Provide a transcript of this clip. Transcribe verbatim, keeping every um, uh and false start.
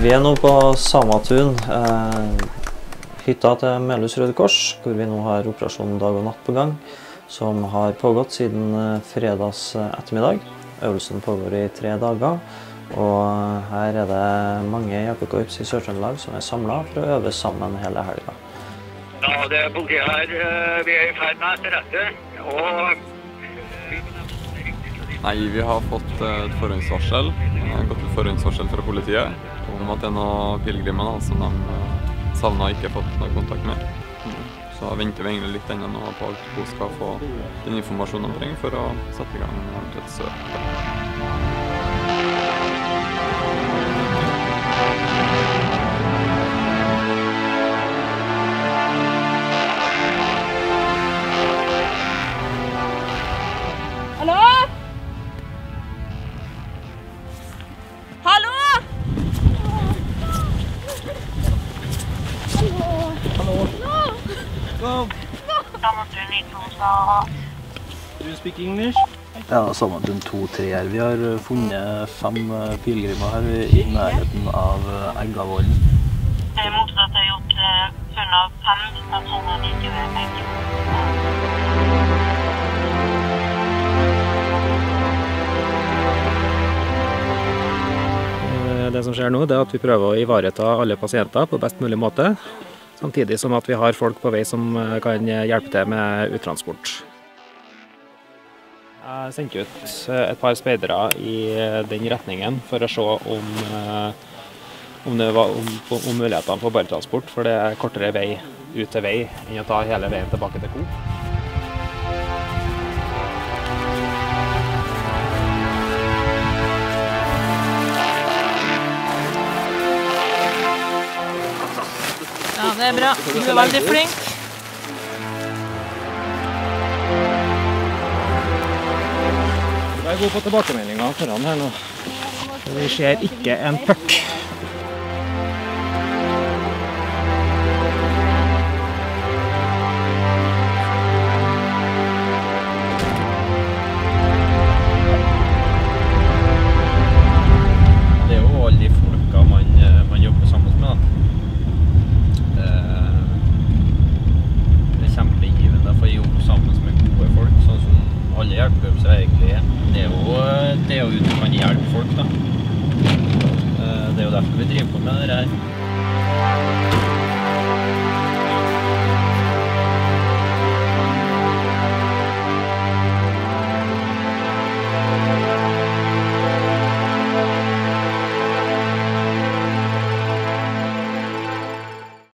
Vi er nå på Samatun, eh, hytta til Melhus Røde Kors, hvor vi nå har operasjon dag og natt på gang, som har pågått siden fredags ettermiddag. Øvelsen pågår i tre dager, og her er det mange hjelpekorps i Sør-Trøndelag som er samlet for å øve sammen hele helga. Ja, det er politiet her. Vi er i ferd med etterrette, og... Nei, vi har fått et forhåndsvarsel, gått et forhåndsvarsel fra politiet, om at det er noen pilegrimer som de savnet og ikke har fått noe kontakt med. Så venter vi egentlig litt ennå på at hun skal få den informasjonen de trenger for å sette i gang et søk. Hallo? Hallo? Hello. No. Go. Do you speak English? Ja, Samatun to tre her. Vi har funnet fem pilegrimer her i nærheten av Eggavollen. Motsatt har gjort funn av fem personer like ved Eggavollen. Det som skjer nå, det er at vi prøver å ivareta alle pasienter på best mulig måte, samtidig som at vi har folk på vei som kan hjelpe til med uttransport. Jeg sendte ut et par speidere i den retningen for å se om, om det var om, om mulighetene for baretransport, for det er kortere vei ut til vei enn å ta hele veien tilbake til Coop. Ja, det er bra. Du er veldig flink. Jeg går på tilbakemeldingen foran her nå. Vi ser ikke en puck. Det er jo alle de folka man, man jobber sammen med, da. Det er kjempegivende for å jobbe sammen med gode folk, sånn som alle hjelpekorps egentlig er. Det er jo det er jo ut man hjelper folk, da. Det er jo derfor vi driver på med det her.